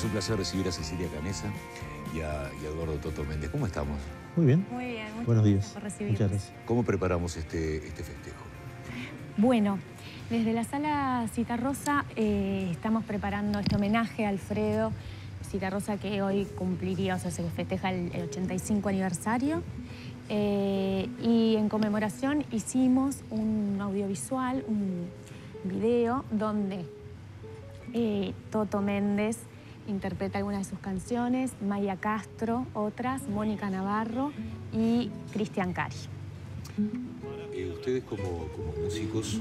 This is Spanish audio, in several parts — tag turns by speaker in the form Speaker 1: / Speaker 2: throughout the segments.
Speaker 1: Es un placer recibir a Cecilia Canessa y a Eduardo Toto Méndez. ¿Cómo estamos?
Speaker 2: Muy bien.
Speaker 3: Muy bien.
Speaker 2: Buenos días.
Speaker 3: Por recibirnos.
Speaker 2: Muchas gracias.
Speaker 1: ¿Cómo preparamos este festejo?
Speaker 3: Bueno, desde la Sala Citarrosa estamos preparando este homenaje a Alfredo Citarrosa, que hoy cumpliría, o sea, se festeja el 85 aniversario. Y en conmemoración hicimos un audiovisual, un video, donde Toto Méndez interpreta algunas de sus canciones, Maya Castro otras, Mónica Navarro y Cristian Cari.
Speaker 1: Ustedes como músicos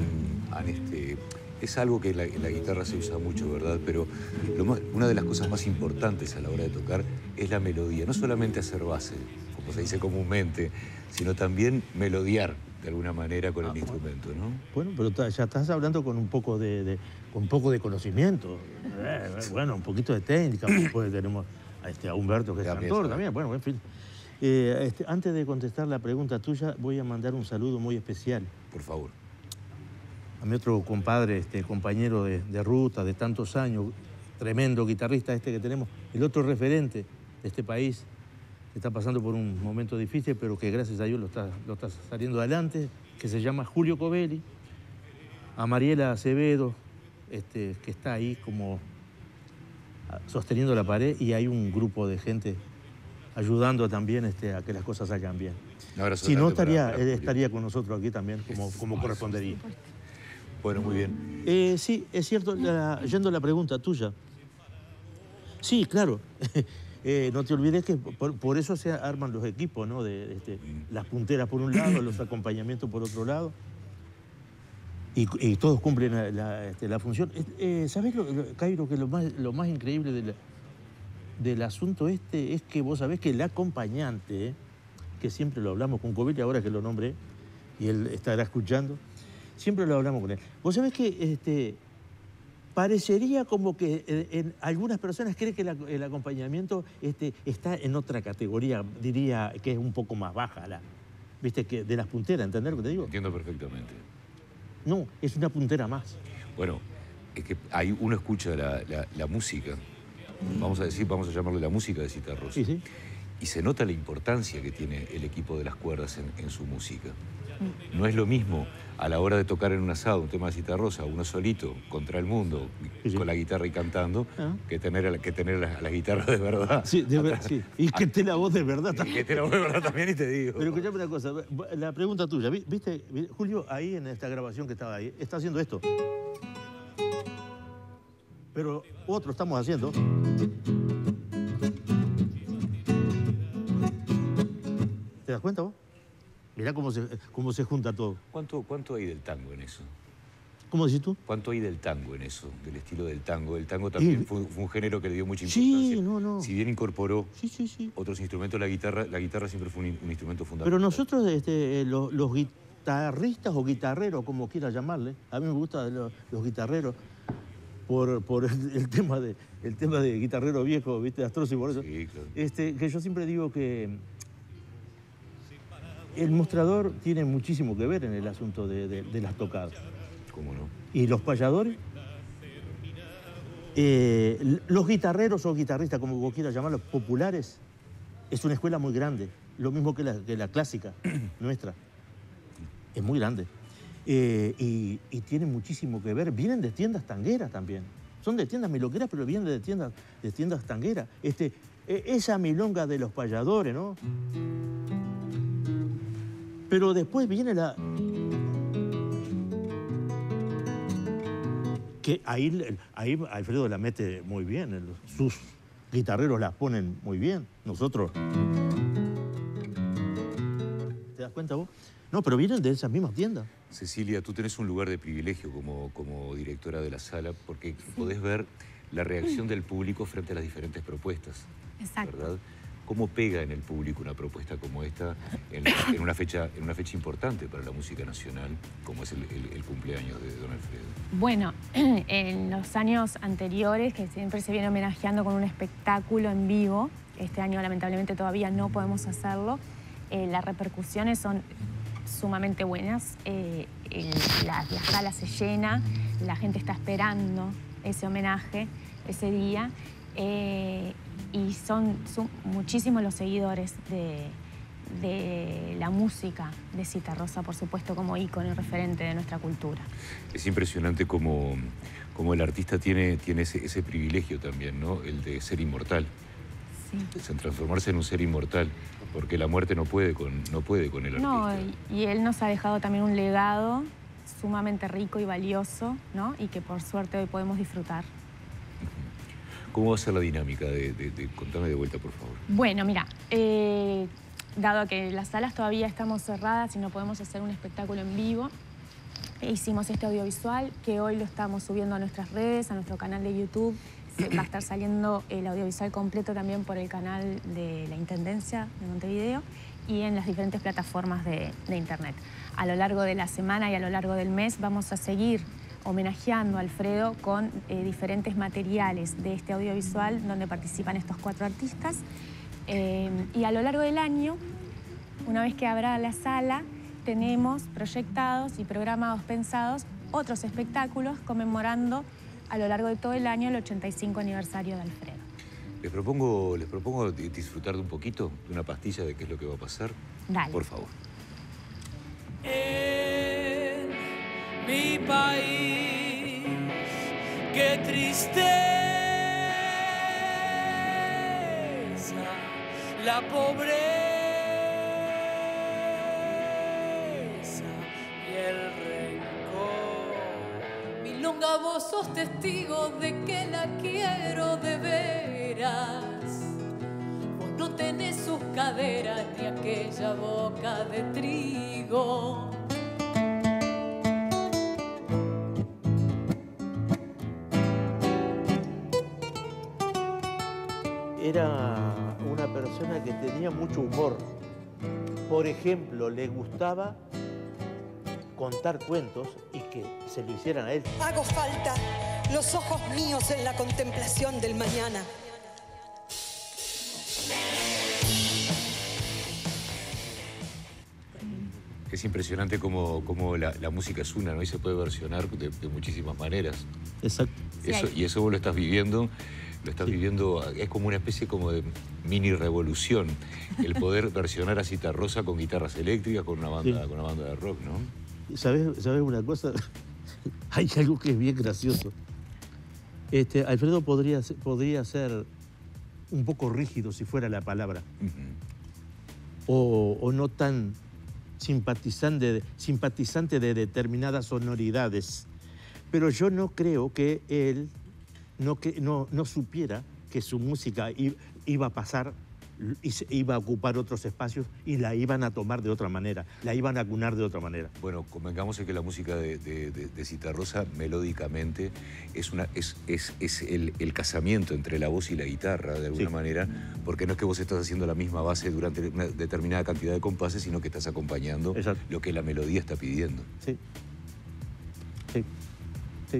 Speaker 1: es algo que en la guitarra se usa mucho, ¿verdad? Pero una de las cosas más importantes a la hora de tocar es la melodía. No solamente hacer base, como se dice comúnmente, sino también melodiar de alguna manera con el instrumento, ¿no?
Speaker 2: Bueno, pero ya estás hablando con un poco de conocimiento. Bueno, un poquito de técnica. Después tenemos a Humberto, que es cantor también. Bueno, en fin. Antes de contestar la pregunta tuya, voy a mandar un saludo muy especial.
Speaker 1: Por favor.
Speaker 2: A mi otro compadre, compañero de ruta de tantos años, tremendo guitarrista que tenemos, el otro referente de este país, que está pasando por un momento difícil, pero que gracias a Dios lo está saliendo adelante, que se llama Julio Covelli, a Mariela Acevedo, que está ahí como sosteniendo la pared, y hay un grupo de gente ayudando también a que las cosas salgan bien. Si no, estaría con nosotros aquí también, como correspondería.
Speaker 1: Bueno, muy bien.
Speaker 2: Sí, es cierto, yendo a la pregunta tuya. Sí, claro. No te olvides que por eso se arman los equipos, ¿no? Las punteras por un lado, los acompañamientos por otro lado. Y todos cumplen la función. ¿Sabés, Cairo, que lo más increíble del asunto es que vos sabés que el acompañante, que siempre lo hablamos con Covelli, ahora que lo nombré, y él estará escuchando, siempre lo hablamos con él. Vos sabés que parecería como que en algunas personas creen que el acompañamiento está en otra categoría, diría que es un poco más baja, ¿viste? Que de las punteras, ¿entendés lo que te digo?
Speaker 1: Entiendo perfectamente.
Speaker 2: No, es una puntera más.
Speaker 1: Bueno, es que uno escucha la música, vamos a llamarle la música de Citarrosa.
Speaker 2: Sí, sí.
Speaker 1: Y se nota la importancia que tiene el equipo de las cuerdas en su música. No es lo mismo a la hora de tocar en un asado un tema de Citarrosa, uno solito, contra el mundo, con la guitarra y cantando, que tener a las guitarras de verdad.
Speaker 2: Sí, sí. Y que esté la voz de verdad también.
Speaker 1: Y que esté la voz de verdad también, y te digo.
Speaker 2: Pero escuchame una cosa, la pregunta tuya, ¿viste? Julio, ahí en esta grabación que estaba ahí, está haciendo esto. Pero otro estamos haciendo. ¿Te das cuenta vos? Mirá cómo se junta todo.
Speaker 1: ¿Cuánto hay del tango en eso?
Speaker 2: ¿Cómo decís tú?
Speaker 1: ¿Cuánto hay del tango en eso? Del estilo del tango. El tango también fue un género que le dio mucha importancia.
Speaker 2: Sí, no.
Speaker 1: Si bien incorporó
Speaker 2: sí.
Speaker 1: otros instrumentos, la guitarra siempre fue un instrumento fundamental.
Speaker 2: Pero nosotros, los guitarristas o guitarreros, como quieras llamarle, a mí me gustan los guitarreros por el tema de guitarrero viejo, ¿viste? Astroso, y por eso.
Speaker 1: Sí, claro.
Speaker 2: Que yo siempre digo que el mostrador tiene muchísimo que ver en el asunto de las tocadas.
Speaker 1: ¿Cómo no?
Speaker 2: Y los payadores, los guitarreros o guitarristas, como vos quieras llamarlos, populares, es una escuela muy grande. Lo mismo que la clásica nuestra. Es muy grande. Y tiene muchísimo que ver. Vienen de tiendas tangueras también. Son de tiendas miloqueras, pero vienen de tiendas tangueras. Esa milonga de los payadores, ¿no? Pero después viene que ahí Alfredo la mete muy bien, sus guitarreros las ponen muy bien, nosotros. ¿Te das cuenta vos? No, pero vienen de esas mismas tiendas.
Speaker 1: Cecilia, tú tenés un lugar de privilegio como directora de la sala, porque podés ver la reacción del público frente a las diferentes propuestas.
Speaker 3: Exacto.
Speaker 1: ¿Verdad? ¿Cómo pega en el público una propuesta como esta en una fecha importante para la música nacional, como es el cumpleaños de don Alfredo?
Speaker 3: Bueno, en los años anteriores, que siempre se viene homenajeando con un espectáculo en vivo, este año lamentablemente todavía no podemos hacerlo, las repercusiones son sumamente buenas, la sala se llena, la gente está esperando ese homenaje ese día. Y son muchísimos los seguidores de la música de Citarrosa, por supuesto, como ícono y referente de nuestra cultura.
Speaker 1: Es impresionante cómo el artista tiene ese privilegio también, ¿no? El de ser inmortal. Sí. Transformarse en un ser inmortal, porque la muerte no puede con el artista.
Speaker 3: No, y él nos ha dejado también un legado sumamente rico y valioso, ¿no? Y que por suerte hoy podemos disfrutar.
Speaker 1: ¿Cómo va a ser la dinámica? Contame de vuelta, por favor.
Speaker 3: Bueno, mira, dado que las salas todavía estamos cerradas y no podemos hacer un espectáculo en vivo, hicimos este audiovisual que hoy lo estamos subiendo a nuestras redes, a nuestro canal de YouTube. Va a estar saliendo el audiovisual completo también por el canal de la Intendencia de Montevideo y en las diferentes plataformas de Internet. A lo largo de la semana y a lo largo del mes vamos a seguir homenajeando a Alfredo con diferentes materiales de este audiovisual donde participan estos 4 artistas. Y a lo largo del año, una vez que abra la sala, tenemos proyectados y programados, pensados, otros espectáculos conmemorando a lo largo de todo el año el 85 aniversario de Alfredo.
Speaker 1: Les propongo disfrutar de un poquito, de una pastilla de qué es lo que va a pasar.
Speaker 3: Dale.
Speaker 1: Por favor.
Speaker 4: En mi país, qué tristeza, la pobreza y el rencor. Milonga, vos sos testigo de que la quiero de veras. Vos no tenés sus caderas ni aquella boca de trigo.
Speaker 2: Era una persona que tenía mucho humor. Por ejemplo, le gustaba contar cuentos y que se lo hicieran a él.
Speaker 5: Hago falta los ojos míos en la contemplación del mañana.
Speaker 1: Es impresionante cómo la música es una, ¿no? Y se puede versionar de muchísimas maneras.
Speaker 2: Exacto.
Speaker 1: Y eso vos lo estás viviendo. Lo estás viviendo, es como una especie como de mini revolución, el poder versionar a Citarrosa con guitarras eléctricas, con una banda de rock, ¿no?
Speaker 2: ¿Sabes una cosa? Hay algo que es bien gracioso. Alfredo podría ser un poco rígido, si fuera la palabra. O no tan simpatizante de determinadas sonoridades. Pero yo no creo que él no supiera que su música iba a pasar, iba a ocupar otros espacios y la iban a tomar de otra manera, la iban a acunar de otra manera.
Speaker 1: Bueno, convengamos en que la música de Citarrosa melódicamente es el casamiento entre la voz y la guitarra, de alguna manera, porque no es que vos estás haciendo la misma base durante una determinada cantidad de compases, sino que estás acompañando lo que la melodía está pidiendo.
Speaker 2: Sí. Sí. Sí.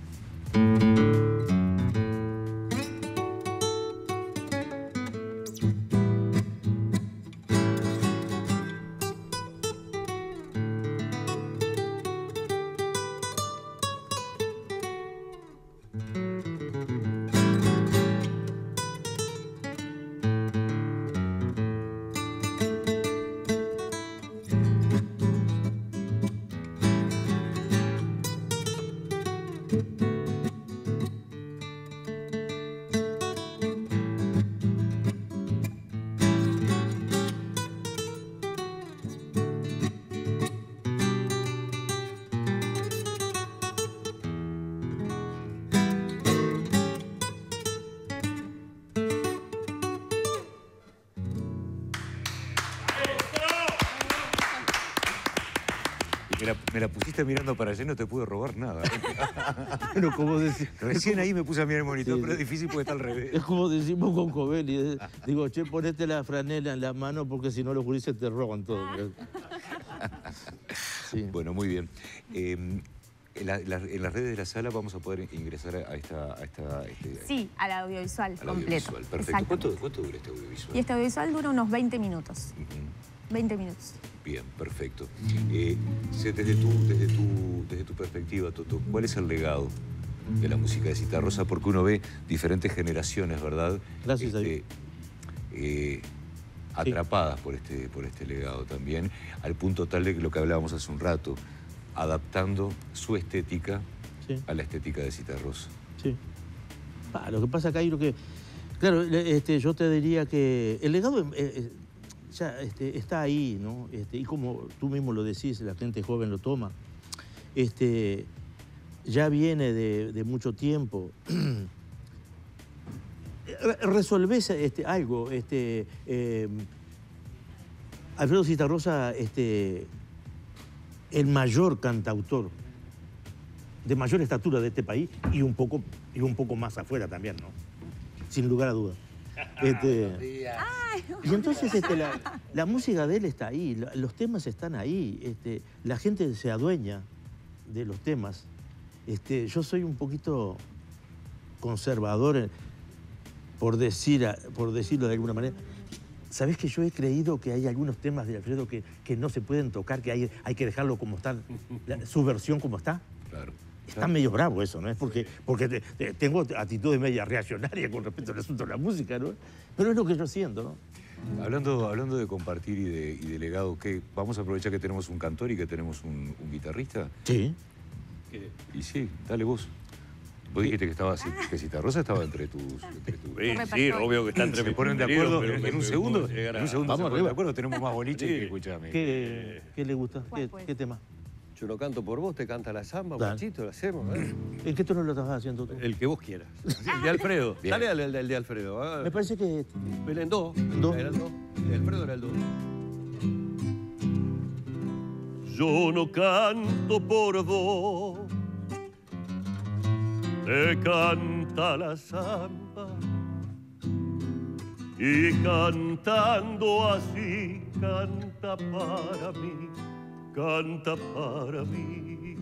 Speaker 1: Me la pusiste mirando para allá y no te pude robar nada.
Speaker 2: Pero como
Speaker 1: recién ahí me puse a mirar el monitor, pero es difícil porque está al revés.
Speaker 2: Es como decimos con Covelli. Digo, che, ponete la franela en la mano porque si no los gurises te roban todo.
Speaker 1: Sí. Bueno, muy bien. En las redes de la sala vamos a poder ingresar a esta
Speaker 3: sí, al audiovisual completo.
Speaker 1: Audiovisual. Perfecto. ¿Cuánto dura este audiovisual?
Speaker 3: Y este audiovisual dura unos 20 minutos. 20 minutos.
Speaker 1: Bien, perfecto. Desde tu perspectiva, Toto, ¿cuál es el legado de la música de Citarrosa, porque uno ve diferentes generaciones, ¿verdad?
Speaker 2: Gracias a Dios.
Speaker 1: Atrapadas por este legado también, al punto tal de que lo que hablábamos hace un rato, adaptando su estética a la estética de Citarrosa.
Speaker 2: Sí. Lo que pasa acá hay lo que... Claro, yo te diría que el legado ya está ahí, ¿no? Y como tú mismo lo decís, la gente joven lo toma. Ya viene de mucho tiempo. Resolvés algo. Alfredo Citarrosa, el mayor cantautor de mayor estatura de este país y un poco más afuera también, ¿no? Sin lugar a dudas. Y entonces la música de él está ahí, los temas están ahí, la gente se adueña de los temas. Yo soy un poquito conservador, por decirlo de alguna manera. ¿Sabés que yo he creído que hay algunos temas de Alfredo que no se pueden tocar, que hay que dejarlo como está, su versión como está?
Speaker 1: Claro.
Speaker 2: Está medio bravo eso, ¿no? Es porque tengo actitudes media reaccionarias con respecto al asunto de la música, ¿no? Pero es lo que yo siento, ¿no?
Speaker 1: Hablando de compartir y de legado, ¿qué? ¿Vamos a aprovechar que tenemos un cantor y que tenemos un guitarrista?
Speaker 2: Sí.
Speaker 1: Y sí, dale vos. Vos dijiste que Citarrosa estaba entre tus...
Speaker 6: Sí, obvio que está entre
Speaker 1: ¿Se
Speaker 6: mis
Speaker 1: ponen de
Speaker 6: preferidos,
Speaker 1: acuerdo
Speaker 6: pero
Speaker 1: en un segundo?
Speaker 6: vamos
Speaker 1: Se ponen
Speaker 2: arriba.
Speaker 1: de acuerdo, tenemos más boliche que escuchame.
Speaker 2: ¿Qué le gusta?
Speaker 3: ¿Cuál puede
Speaker 2: ¿Qué
Speaker 3: ser?
Speaker 2: tema?
Speaker 6: Yo lo canto por vos, te canta la samba,
Speaker 2: Dale.
Speaker 6: guachito, lo hacemos.
Speaker 2: ¿En qué tono lo estás haciendo tú?
Speaker 6: El que vos quieras. El de Alfredo.
Speaker 1: Bien.
Speaker 6: Dale al de Alfredo.
Speaker 2: Me parece que...
Speaker 6: Era en do.
Speaker 2: Do.
Speaker 6: Era el do. El de Alfredo era el do. Yo no canto por vos, te canta la samba, y cantando así canta para mí, canta para mí.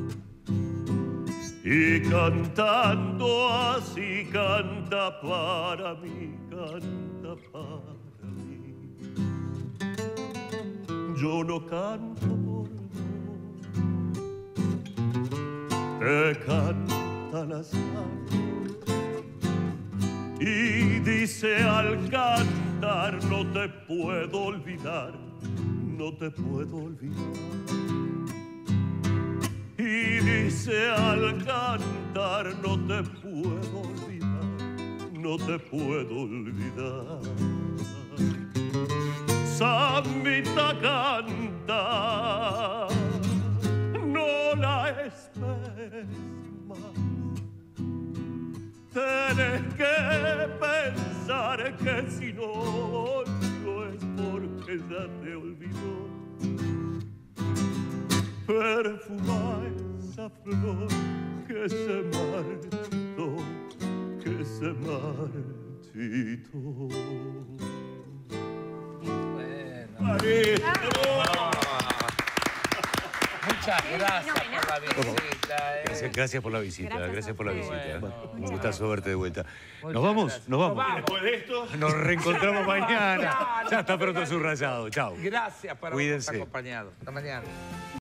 Speaker 6: Y cantando así canta para mí, canta para mí. Yo no canto por vos, te canta la samba, y dice al cantar no te puedo olvidar, no te puedo olvidar. Y dice al cantar no te puedo olvidar, no te puedo olvidar. Sambita canta, no la esperes más. Tienes que pensar que si no es porque ya te olvidó. Perfuma esa flor que se marchitó, que se marchitó.
Speaker 7: Muchas gracias por la visita.
Speaker 1: Gracias por la visita, gracias por la visita. Un gustazo verte de vuelta.
Speaker 7: Muchas
Speaker 1: ¿Nos vamos?
Speaker 7: gracias.
Speaker 1: Nos vamos.
Speaker 7: Nos vamos.
Speaker 6: Después de esto...
Speaker 1: Nos reencontramos mañana. Ya está pronto Subrayado. Chao.
Speaker 7: Gracias por habernos
Speaker 1: Cuídense.
Speaker 7: acompañado. Hasta mañana.